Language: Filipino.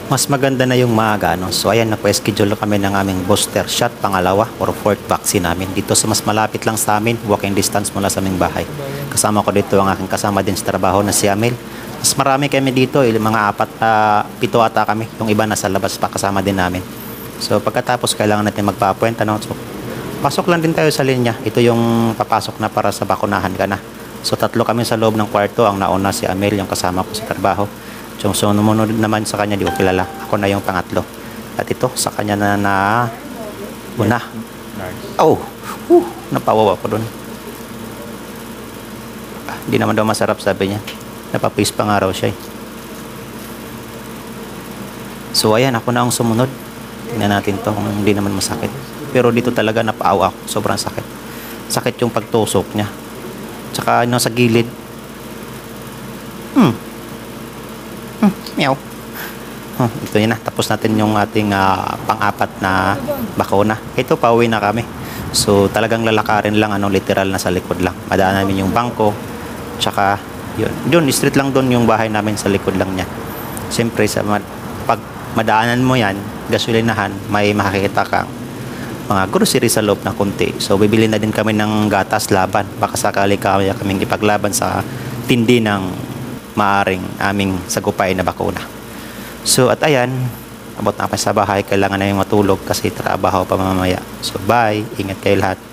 Mas maganda na yung maaga, no? So ayan, nagpa-schedule kami ng aming booster shot, pangalawa or fourth vaccine namin. Dito sa mas malapit lang sa amin, walking distance mula sa aming bahay. Kasama ko dito ang aking kasama din sa trabaho na si Amel. Mas marami kami dito, mga pito ata kami. Yung iba nasa labas pa, kasama din namin. So pagkatapos kailangan natin magpa-appoint, ano? So, pasok lang din tayo sa linya. Ito yung papasok na para sa bakunahan ka na. So tatlo kami sa loob ng kwarto. Ang nauna si Amel, yung kasama ko sa trabaho. So sumunod naman sa kanya, di ko kilala. Ako na yung pangatlo. At ito, sa kanya na una. Oh, napawawa ko dun. Di naman daw masarap, sabi niya. Napapis pa nga raw siya. So ayan, ako na ang sumunod. Tingnan natin to kung hindi naman masakit. Pero dito talaga napaaw ako. Sobrang sakit. Sakit yung pagtusok niya. Tsaka sa gilid. Meow. Ito yun na. Tapos natin yung ating pang-apat na bakuna. Ito, pauwi na kami. So, talagang lalakarin lang, literal na sa likod lang. Madaan namin yung bangko. Tsaka, yun. Doon, street lang doon yung bahay namin, sa likod lang niya. Siyempre, pag madaanan mo yan, gasolinahan, may makikita kang mga grocery sa loob na kunti. So, bibili na din kami ng gatas laban. Baka sakali kaming ipaglaban sa tindi ng maaring aming sagupay na bakuna. So, at ayan, abot na pa sa bahay. Kailangan na yung matulog kasi trabaho pa mamaya. So, bye. Ingat kayo lahat.